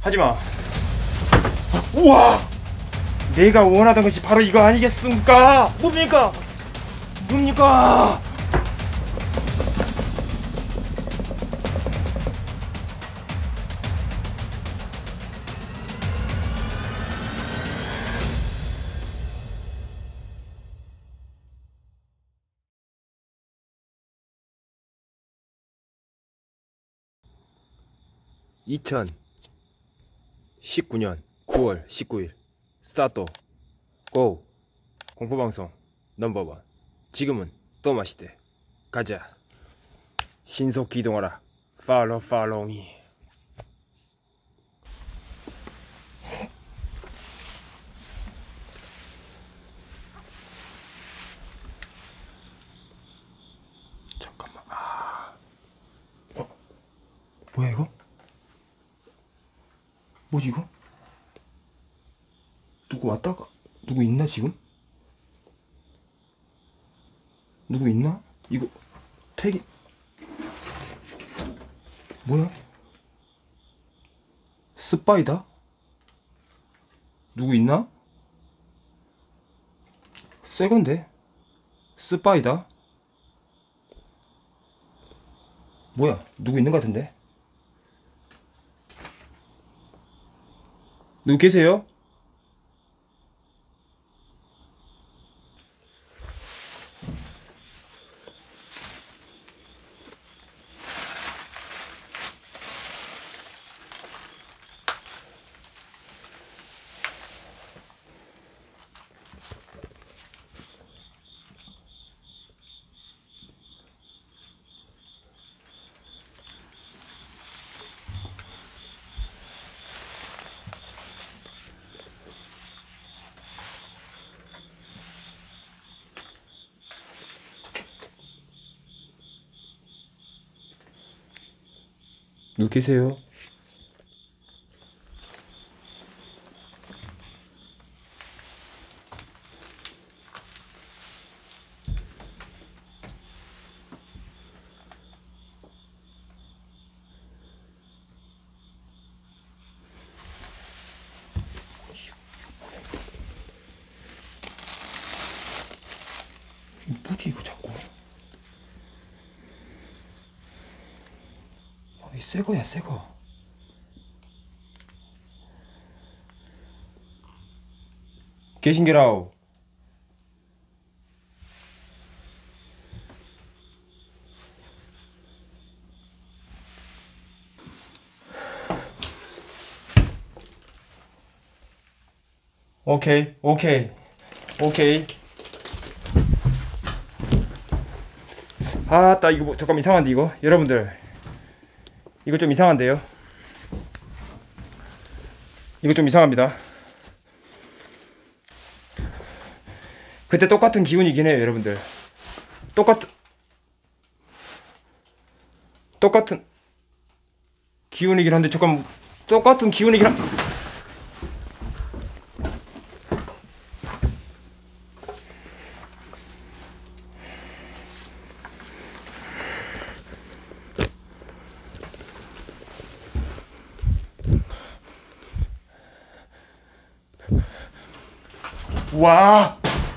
하지마. 우와! 내가 원하던 것이 바로 이거 아니겠습니까? 뭡니까? 뭡니까? (2019년 9월 19일) 스타트. 고! 공포방송 넘버원. 지금은 또 마시대. 가자. 신속히 이동하라. 팔로우 미. 잠깐만. 뭐야 이거? 뭐지 이거? 누구 왔다가 누구 있나 지금? 누구 있나? 이거 태기 뭐야? 스파이다? 누구 있나? 새건데? 스파이다? 뭐야? 누구 있는 것 같은데? 누구 계세요? 누구 계세요? 뭐지 이거 자꾸? 이 새거야 새거. 계신게라우. 오케이. 아따 이거 뭐 잠깐 이상한데 이거 여러분들 이거 좀 이상한데요. 이거 좀 이상합니다. 그때 똑같은 기운이긴 해요 여러분들. 똑같은 기운이긴 한데 잠깐 똑같은 기운이긴 한. 와.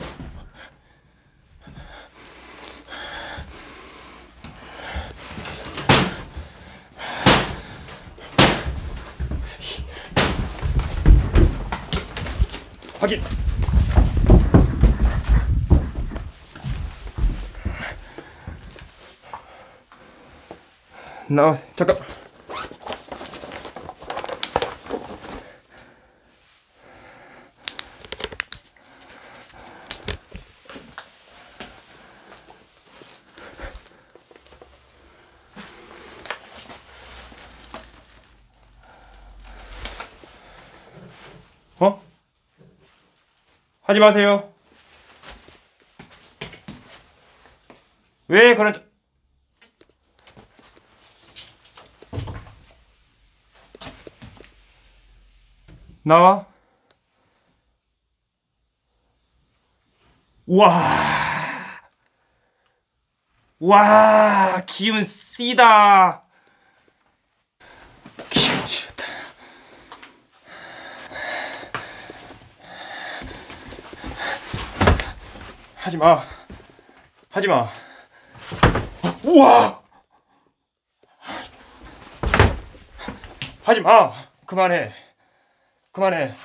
확인. 나와 잠깐. 하지 마세요. 왜 그런 나와. 와 기운 씨다. 기운 지렸다. 하지마. 하지마. 우와! 하지마. 그만해. 그만해.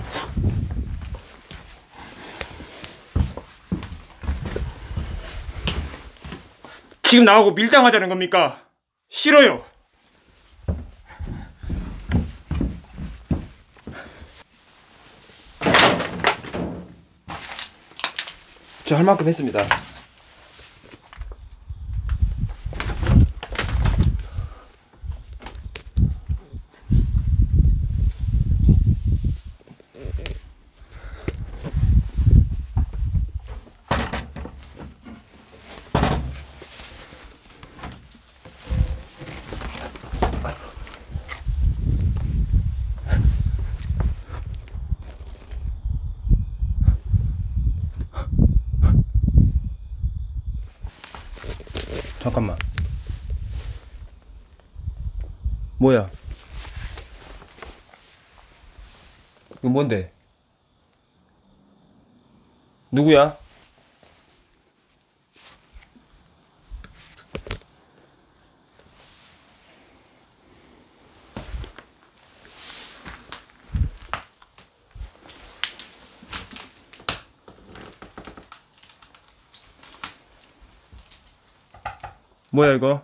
지금 나하고 밀당하자는 겁니까? 싫어요. 저 할 만큼 했습니다. 잠깐만. 뭐야? 이거 뭔데? 누구야? 뭐야 이거?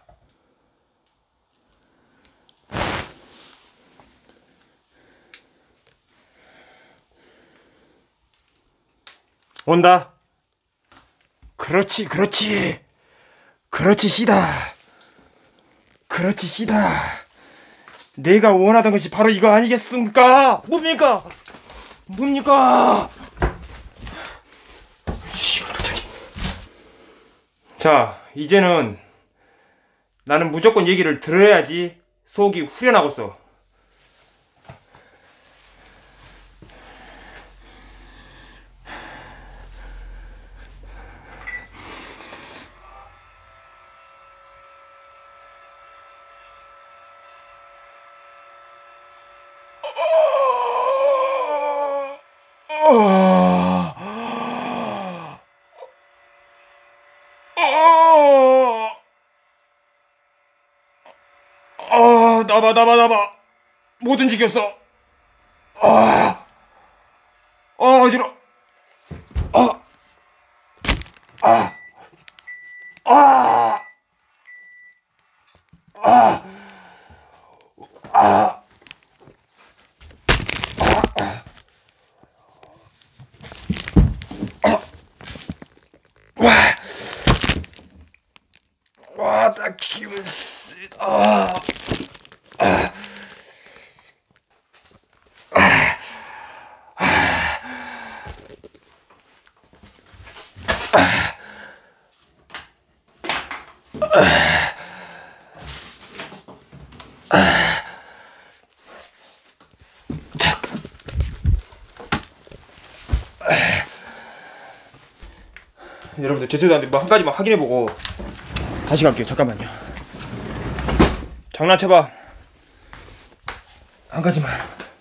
온다. 그렇지, 그렇지. 그렇지, 시다. 그렇지, 시다. 내가 원하던 것이 바로 이거 아니겠습니까? 뭡니까? 뭡니까? 갑자기. 자, 이제는 나는 무조건 얘기를 들어야지 속이 후련하겠어. 나봐. 못 움직였어. 어지러. 아, 아, 아, 아, 아, 나 기분, 잠깐. 여러분들 죄송한데 뭐 한 가지만 확인해보고 다시 갈게요. 잠깐만요. 장난쳐봐. 한 가지만.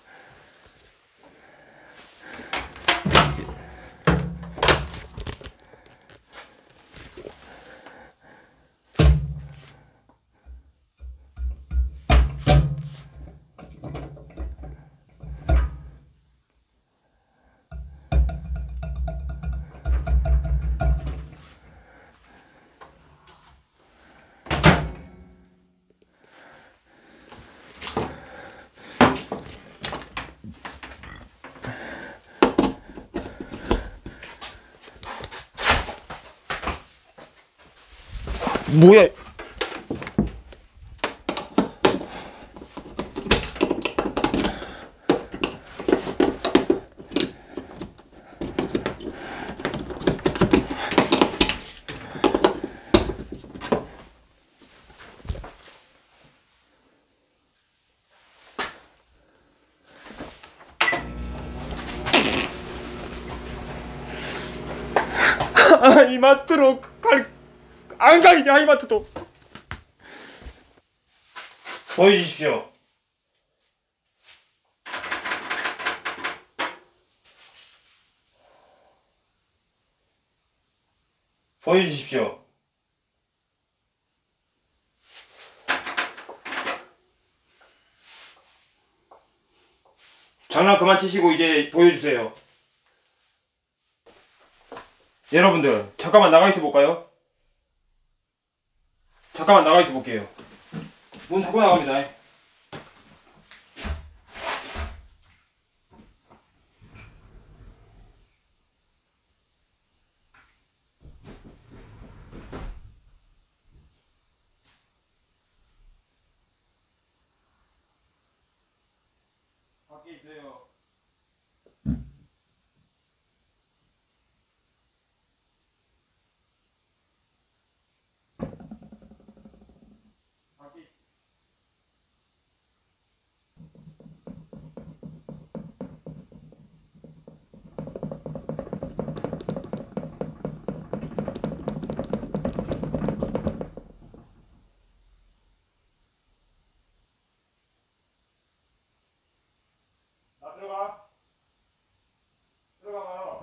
뭐야? 이마트로 안 가, 이제 하이마트도. 보여주십시오. 보여주십시오. 장난 그만 치시고 이제 보여주세요. 여러분들 잠깐만 나가 있어 볼까요? 잠깐만 나가 있어 볼게요. 문 닫고 나갑니다. 밖에 있어요. 밖에 나 들어가. 들어가봐요.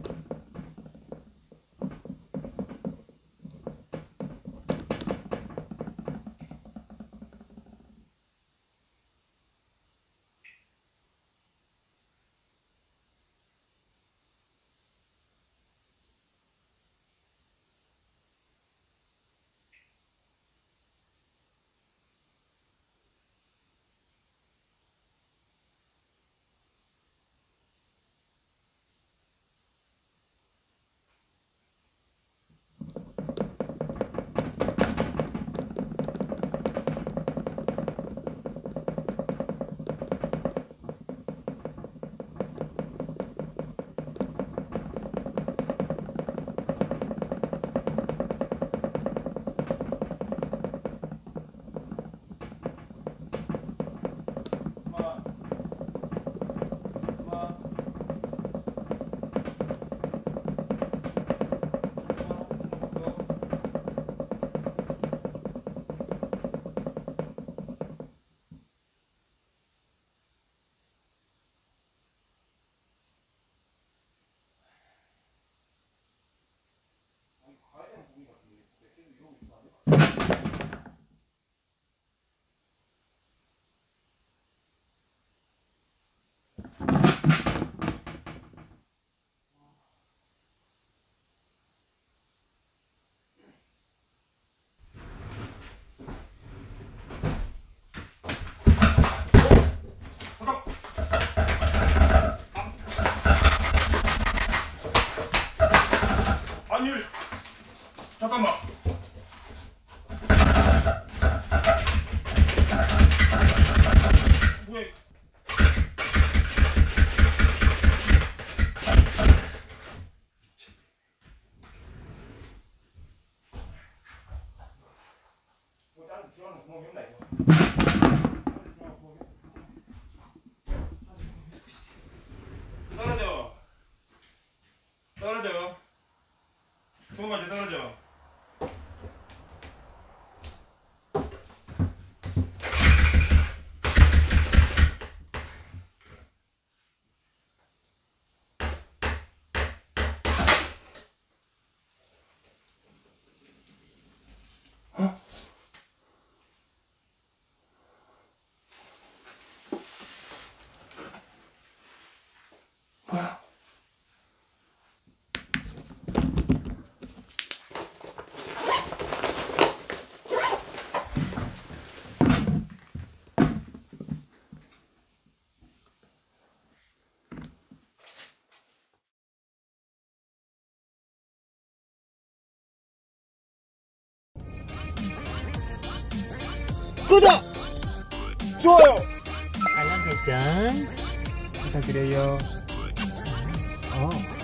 아니 잠깐만. 왜? 뭐 다른 들어가는 구멍이 없나 이거? 떨어져. 떨어져. 좋은 거 떨어져. 어? 뭐야? 구독! 좋아요! 알람 설정 부탁드려요.